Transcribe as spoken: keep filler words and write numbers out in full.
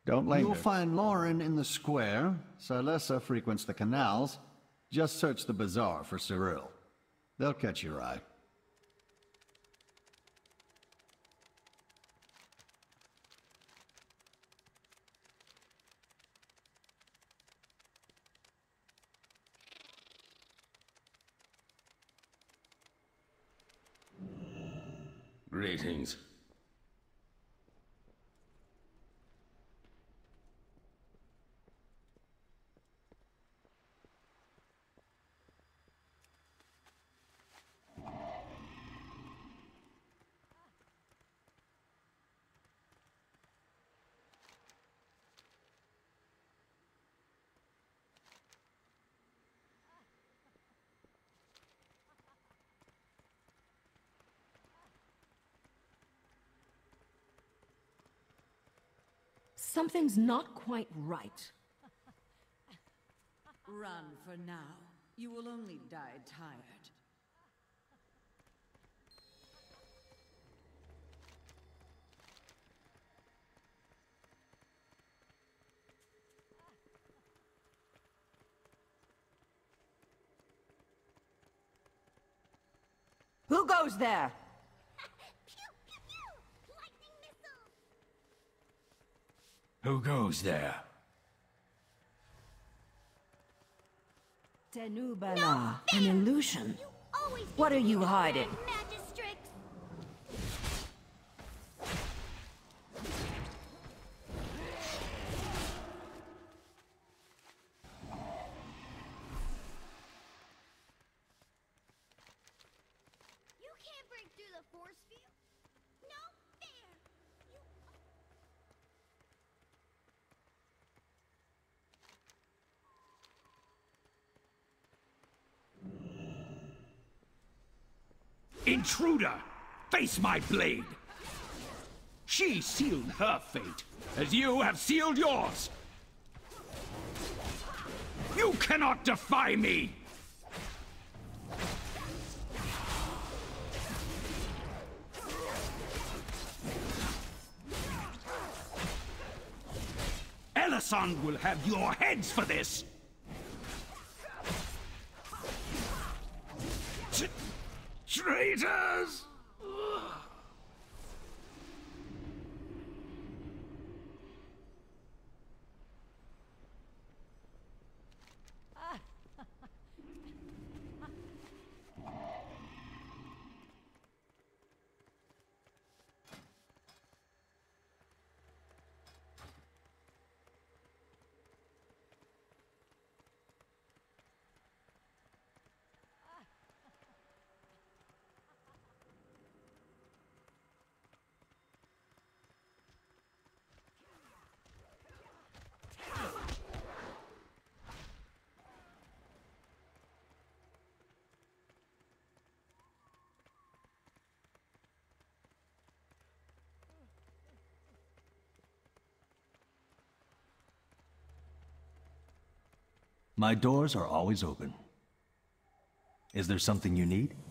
Don't linger. You'll find Lauren in the square. Silessa frequents the canals. Just search the bazaar for Cyril. They'll catch your eye. Greetings. Something's not quite right. Run for now. You will only die tired. Who goes there? Who goes there? Tenubala, an illusion. What are you hiding? Intruder! Face my blade! She sealed her fate, as you have sealed yours! You cannot defy me! Ellison will have your heads for this! Traitors! My doors are always open. Is there something you need?